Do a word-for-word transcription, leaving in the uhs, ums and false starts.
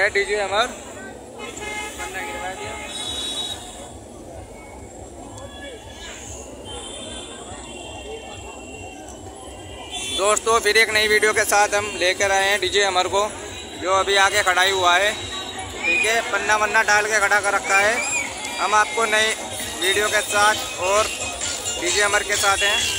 है डीजे अमर। पन्ना गिरवा दिया। दोस्तों फिर एक नई वीडियो के साथ हम लेकर आए हैं डीजे अमर को, जो अभी आके खड़ाई हुआ है। ठीक है, पन्ना वन्ना डाल के खड़ा कर रखा है। हम आपको नई वीडियो के साथ और डीजे अमर के साथ हैं।